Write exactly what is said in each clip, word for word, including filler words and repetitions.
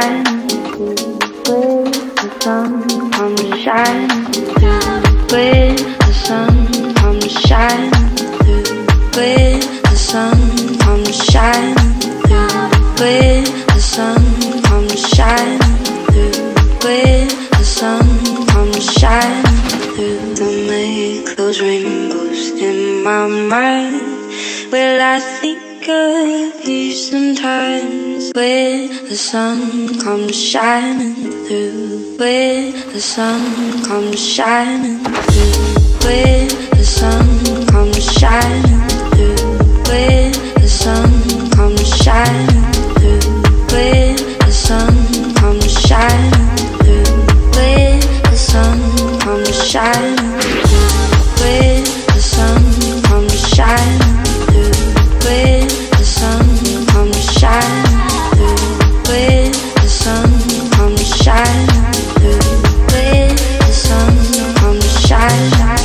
shining through where the sun comes shining through where the sun comes shining through where the sun comes shining through where the sun comes shining through where the sun comes shining through. Don't make those rainbows in my mind. Will I think of you sometimes? Where the sun comes shining through, where the sun comes shining through, where the sun comes shining through, where the sun comes shining through, where the sun comes shining through, where the sun comes shining through, where the sun comes shining through, where the sun comes shining through, where the sun comes shining through, where the sun comes shining.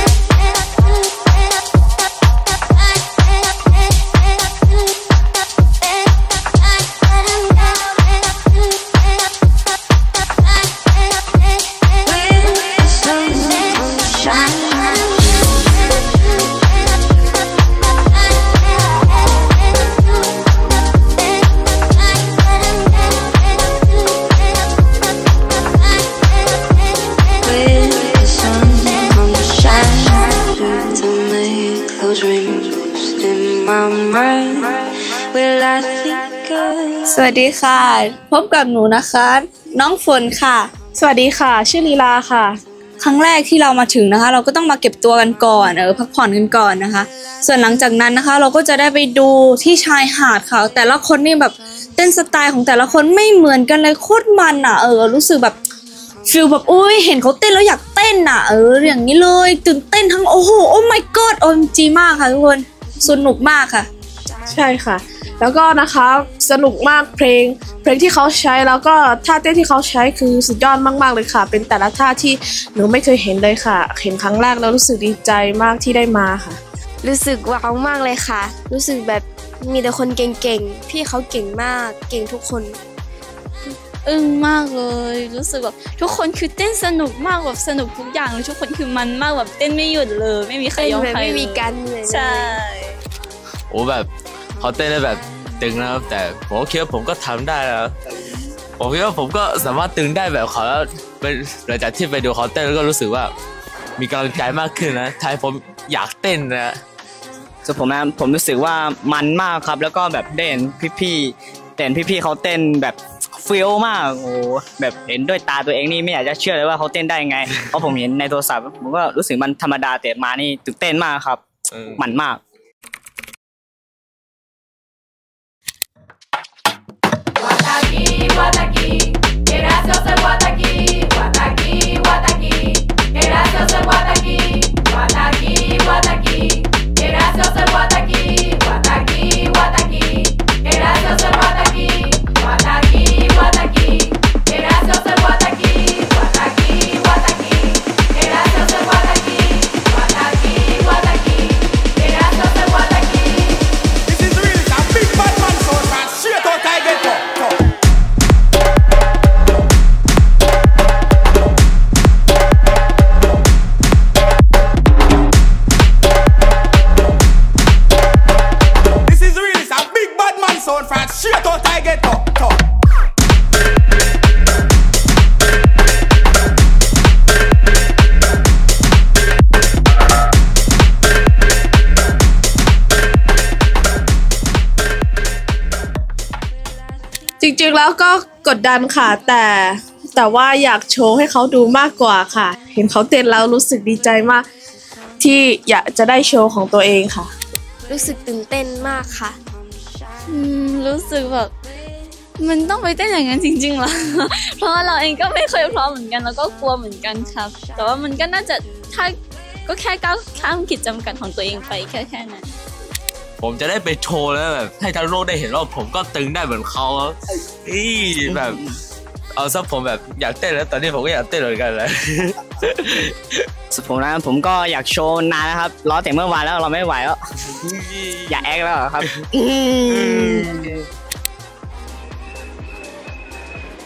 สวัสดีค่ะพบกับหนูนะคะน้องฝนค่ะสวัสดีค่ะชื่อลีลาค่ะครั้งแรกที่เรามาถึงนะคะเราก็ต้องมาเก็บตัวกันก่อนเออพักผ่อนกันก่อนนะคะส่วนหลังจากนั้นนะคะเราก็จะได้ไปดูที่ชายหาดค่ะแต่ละคนนี่แบบเต้นสไตล์ของแต่ละคนไม่เหมือนกันเลยโคตรมันอ่ะเออรู้สึกแบบฟีลแบบอุ้ยเห็นเขาเต้นแล้วอยากเต้นอ่ะเอออย่างนี้เลยตื่นเต้นทั้งโอ้โหโอ้ my god โอ เอ็ม จี มากค่ะทุกคนสนุกมากค่ะใช่ค่ะแล้วก็นะคะสนุกมากเพลงเพลงที่เขาใช้แล้วก็ท่าเต้นที่เขาใช้คือสุดยอดมากๆเลยค่ะเป็นแต่ละท่าที่หนูไม่เคยเห็นเลยค่ะเห็นครั้งแรกแล้วรู้สึกดีใจมากที่ได้มาค่ะรู้สึกว้าวมากเลยค่ะรู้สึกแบบมีแต่คนเก่งๆพี่เขาเก่งมากเก่งทุกคนอึ้งมากเลยรู้สึกแบบทุกคนคือเต้นสนุกมากแบบสนุกทุกอย่างเลยทุกคนคือมันมากแบบเต้นไม่หยุดเลยไม่มีใครยอมใครไม่มีกันเลยใช่โอ้แบบเขาเต้นได้แบบตึงนะครับแต่ผมคิดว่าผมก็ทำได้แล้วผมคิดว่าผมก็สามารถตึงได้แบบเขาแล้วหลังจากที่ไปดูเขาเต้นแล้วก็รู้สึกว่ามีกำลังใจมากขึ้นนะทำให้ผมอยากเต้นนะส่วนผมนะผมรู้สึกว่ามันมากครับแล้วก็แบบเด่นพี่ๆเด่นพี่ๆเขาเต้นแบบฟิลมากโอ้แบบเห็นด้วยตาตัวเองนี่ไม่อยากจะเชื่อเลยว่าเขาเต้นได้ยังไงเพราะผมเห็นในโทรศัพท์ผมก็รู้สึกมันธรรมดาแต่มานี่ตื่นเต้นมากครับมันมาก Guataqui, que gracioso el guataqui, guataqui, guataqui, que gracioso el guataqui, guataqui, guataqui, que gracioso el guataqui, guataqui, guataqui, que gracioso el guataqui, guataqui, guataqui, que gracioso el guataqui, guataqui, guataqui, que gracioso el guataqui, guataqui, guataqui, que gracioso el guataqui. This is really a big bad man sound man, straight out I get up. Sound from straight out I get up, up. จริงๆแล้วก็กดดันค่ะแต่แต่ว่าอยากโชว์ให้เขาดูมากกว่าค่ะเห็นเขาเต้นแล้วรู้สึกดีใจมากที่อยากจะได้โชว์ของตัวเองค่ะรู้สึกตื่นเต้นมากค่ะรู้สึกแบบมันต้องไปเต้นอย่างนั้นจริงๆเหรอ เพราะว่าเราเองก็ไม่เคยพร้อมเหมือนกันแล้วก็กลัวเหมือนกันครับแต่ว่ามันก็น่าจะถ้าก็แค่ก้าวข้ามขีดจำกัดของตัวเองไปแค่แค่นั้นผมจะได้ไปโชว์แล้วแบบให้ทั้งโลกได้เห็นว่าผมก็ตึงได้เหมือนเขาอีแบบเอาซะผมแบบอยากเต้นแล้วตอนนี้ผมก็อยากเต้นเหมือนกันเลยสุดผมนะผมก็อยากโชว์นานนะครับรอแต่เมื่อวานแล้วเราไม่ไหวแล้วอยากแอคแล้วครับ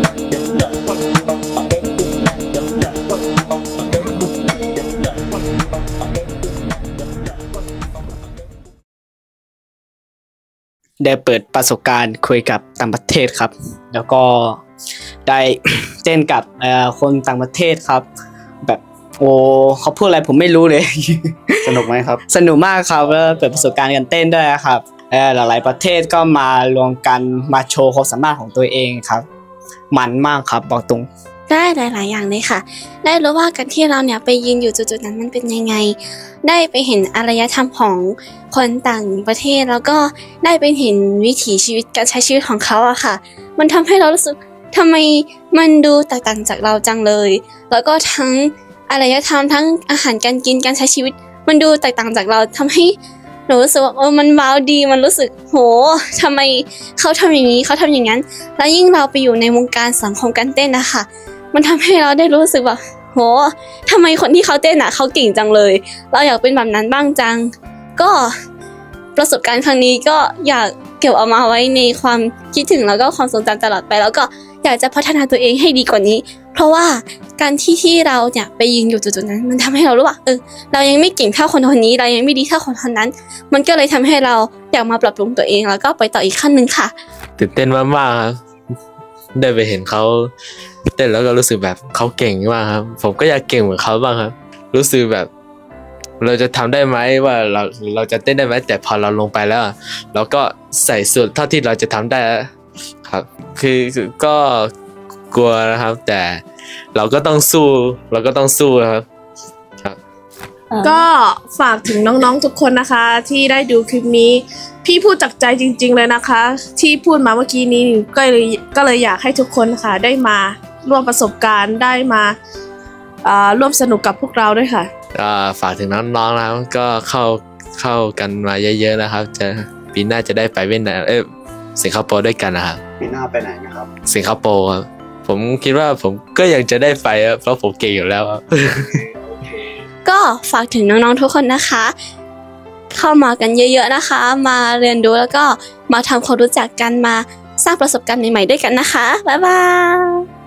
ได้เปิดประสบการณ์คุยกับต่างประเทศครับ แล้วก็ได้ เต้นกับเอ่อคนต่างประเทศครับแบบโอ้เขาพูดอะไรผมไม่รู้เลยสนุกไหมครับสนุกมากครับแล้วเปิดประสบการณ์การเต้นด้วยครับเออหลายๆประเทศก็มารวมกันมาโชว์ความสามารถของตัวเองครับมันมากครับบอกตรงได้หลายๆอย่างเลยค่ะได้รู้ว่าการที่เราเนี่ยไปยืนอยู่จุดๆนั้นมันเป็นยังไงได้ไปเห็นอารยธรรมของคนต่างประเทศแล้วก็ได้ไปเห็นวิถีชีวิตการใช้ชีวิตของเขาอะค่ะมันทำให้เรารู้สึกทำไมมันดูแตกต่างจากเราจังเลยแล้วก็ทั้งอารยธรรมทั้งอาหารการกินการใช้ชีวิตมันดูแตกต่างจากเราทำให้หนูรู้สึกว่าเออมันว้าวดีมันรู้สึกโหทำไมเขาทำอย่างนี้เขาทำอย่างนั้นแล้วยิ่งเราไปอยู่ในวงการสังคมการเต้นนะคะมันทำให้เราได้รู้สึกว่าโหทำไมคนที่เขาเต้นอ่ะเขาเก่งจังเลยเราอยากเป็นแบบนั้นบ้างจังก็ประสบการณ์ครั้งนี้ก็อยากเก็บเอามาไว้ในความคิดถึงแล้วก็ความทรงจำตลอดไปแล้วก็อยากจะพัฒนาตัวเองให้ดีกว่านี้เพราะว่าการที่ที่เราเนี่ยไปยืนอยู่จุดๆนั้นมันทำให้เรารู้ว่าเออเรายังไม่เก่งเท่าคนคนนี้เรายังไม่ดีเท่าคนคนนั้นมันก็เลยทำให้เราอยากมาปรับปรุงตัวเองแล้วก็ไปต่ออีกขั้นนึงค่ะตื่นเต้นมากๆครับได้ไปเห็นเขาเต้นแล้วก็รู้สึกแบบเขาเก่งมากครับผมก็อยากเก่งเหมือนเขาบ้างครับรู้สึกแบบเราจะทำได้ไหมว่าเราเราจะเต้นได้ไหมแต่พอเราลงไปแล้วเราก็ใส่สุดเท่าที่เราจะทำได้ครับคือก็กลัวนะครับแต่เราก็ต้องสู้เราก็ต้องสู้ครับครับก็ฝากถึงน้องๆทุกคนนะคะที่ได้ดูคลิปนี้พี่พูดจากใจจริงๆเลยนะคะที่พูดมาเมื่อกี้นี้ก็เลยก็เลยอยากให้ทุกคนค่ะได้มาร่วมประสบการณ์ได้มาร่วมสนุกกับพวกเราด้วยค่ะฝากถึงน้องๆนะครับก็เข้าเข้ากันมาเยอะๆนะครับจะปีหน้าจะได้ไปเวียดนามเอ้ยสิงคโปร์ด้วยกันนะครับปีหน้าไปไหนนะครับสิงคโปร์ครับผมคิดว่าผมก็ยังจะได้ไปเพราะผมเก่งอยู่แล้วก็ฝากถึงน้องๆทุกคนนะคะเข้ามากันเยอะๆนะคะมาเรียนรู้แล้วก็มาทำความรู้จักกันมาสร้างประสบการณ์ใหม่ๆด้วยกันนะคะบ๊ายบาย